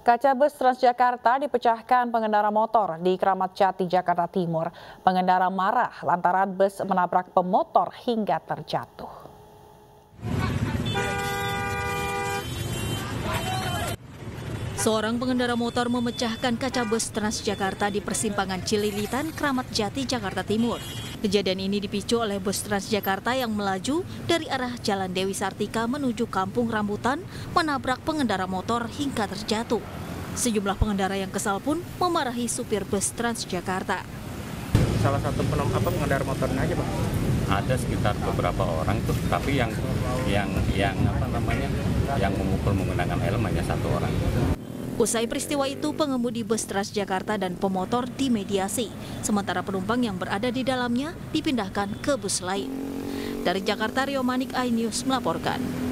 Kaca bus Transjakarta dipecahkan pengendara motor di Kramat Jati, Jakarta Timur. Pengendara marah lantaran bus menabrak pemotor hingga terjatuh. Seorang pengendara motor memecahkan kaca bus Transjakarta di persimpangan Cililitan, Kramat Jati, Jakarta Timur. Kejadian ini dipicu oleh bus Transjakarta yang melaju dari arah Jalan Dewi Sartika menuju Kampung Rambutan, menabrak pengendara motor hingga terjatuh. Sejumlah pengendara yang kesal pun memarahi supir bus Transjakarta. Salah satu pengendara motornya aja, Pak? Ada sekitar beberapa orang tuh, tapi yang memukul menggunakan helm hanya satu orang. Usai peristiwa itu, pengemudi bus Transjakarta dan pemotor dimediasi, sementara penumpang yang berada di dalamnya dipindahkan ke bus lain. Dari Jakarta, Rio Manik, iNews melaporkan.